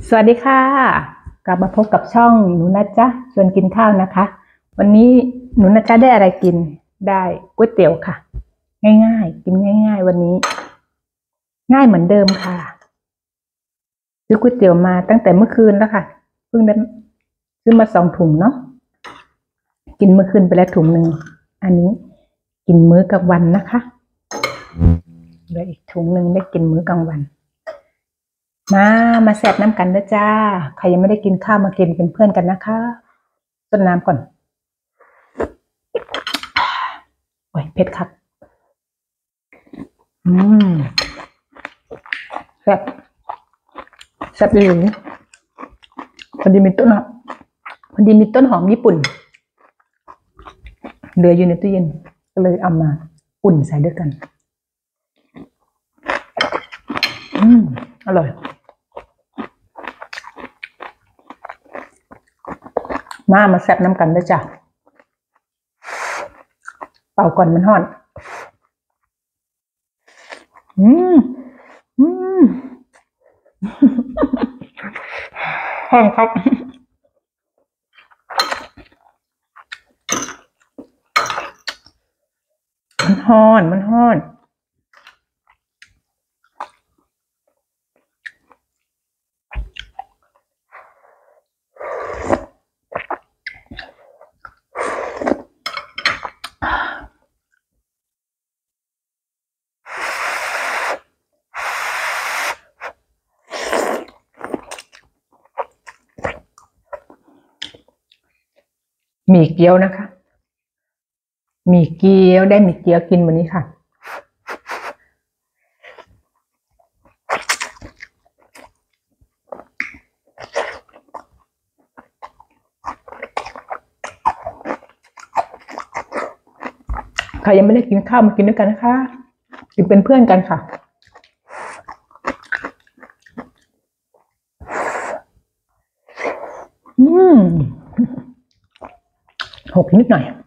สวัสดีค่ะกลับมาพบกับช่องหนูนะจ๊ะชวนกินข้าวนะคะ วันนี้หนูนะจ๊ะได้อะไรกินได้ก๋วยเตี๋ยวค่ะง่ายๆกินง่ายๆวันนี้ง่ายเหมือนเดิมค่ะซื้อก๋วยเตี๋ยวมาตั้งแต่เมื่อคืนแล้วค่ะเพิ่งได้ซื้อมา2 ถุงเนาะกินเมื่อคืนไปแล้วถุงหนึ่งอันนี้กินมื้อกลางวันนะคะเหลืออีกถุงหนึ่งได้กินมื้อกลางวันมาแซ่บน้ำกันนะจ้าใครยังไม่ได้กินข้าวมากินเป็นเพื่อนกันนะคะต้นน้ำก่อนโอ้ยเผ็ดครับแซ่บแซ่บเลยพอดีมีต้นหอมญี่ปุ่นเหลืออยู่ในตู้เย็นก็เลยเอามาอุ่นใส่ด้วยกันอร่อยมาแซ่บน้ำกันด้วยจ้ะเป่าก่อนมันฮ้อนฮ้อนครับมันฮ้อนหมี่เกี๊ยวนะคะหมี่เกี๊ยวได้หมี่เกี๊ยวกินวันนี้ค่ะใครยังไม่ได้กินข้าวมากินด้วยกันนะคะกินเป็นเพื่อนกันค่ะหกนิดหน่อย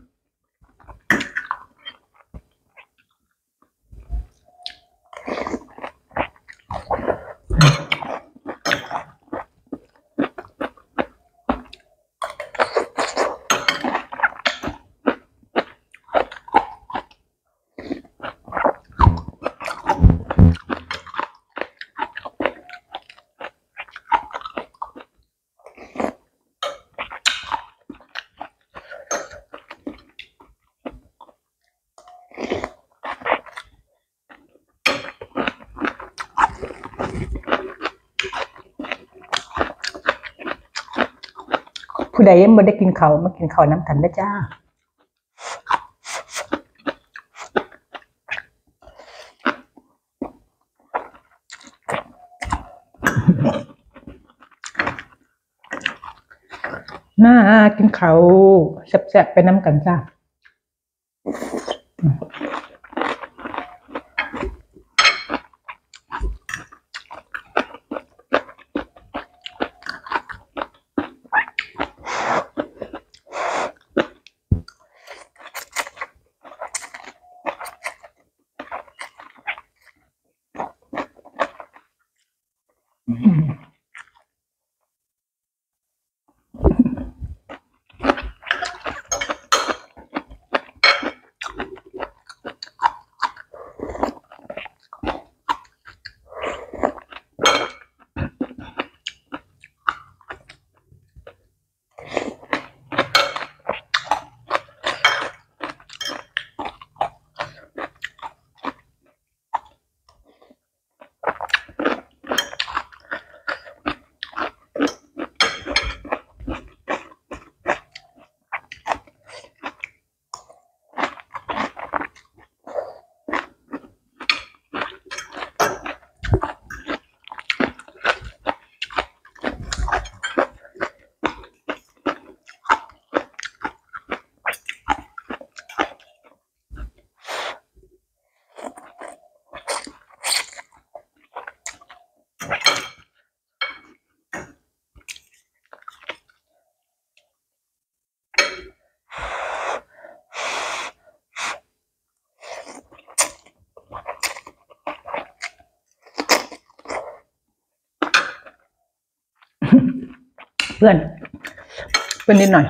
ผู้ใดยังไม่ได้กินข้าวมากินข้าวน้ำกันนะจ้ามากินข้าวแซ่บๆไปน้ำกันจ้าเพื่อนนิดหน่อย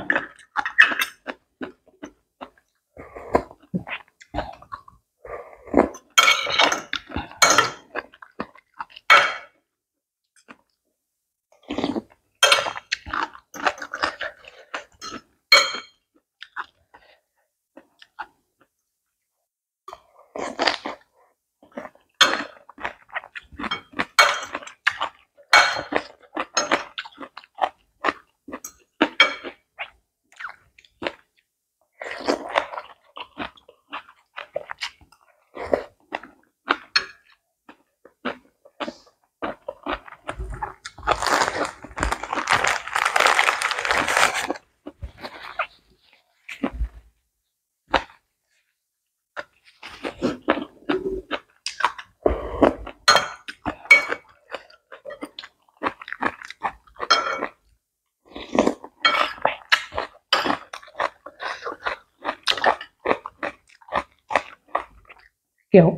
เกี่ยว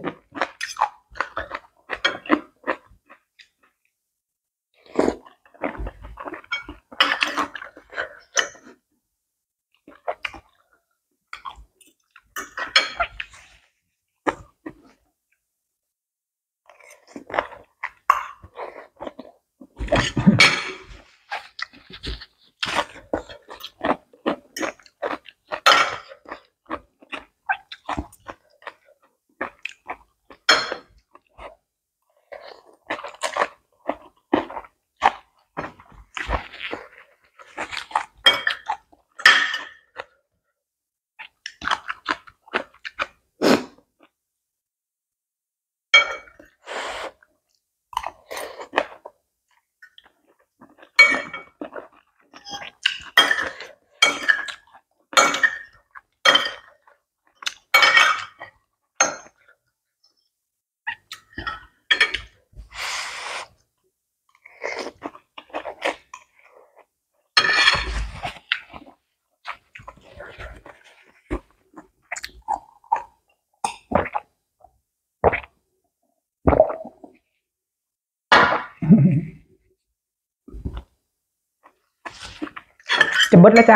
จะบดแล้วจ้ะ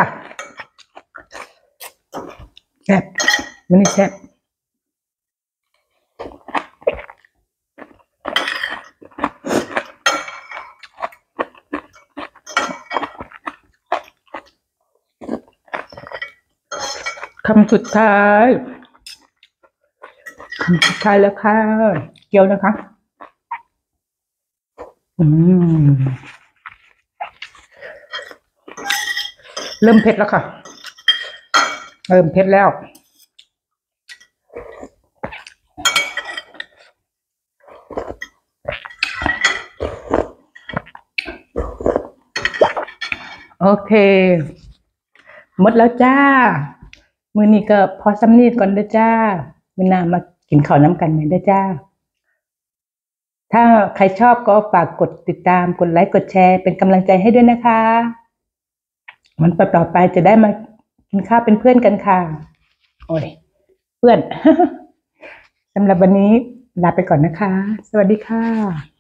แซ่บมันนี่แซ่บคำสุดท้ายแล้วค่ะเกี๊ยวนะคะเริ่มเผ็ดแล้วค่ะเริ่มเผ็ดแล้วโอเคหมดแล้วจ้ามื้อนี้ก็พอสำนีก่อนเด้อจ้ามื้อหน้ามากินข้าวน้ำกันใหม่เด้อจ้าถ้าใครชอบก็ฝากกดติดตามกดไลค์กดแชร์เป็นกำลังใจให้ด้วยนะคะวันต่อไปจะได้มากินข้าวเป็นเพื่อนกันค่ะโอ้ยเพื่อน สำหรับวันนี้ลาไปก่อนนะคะสวัสดีค่ะ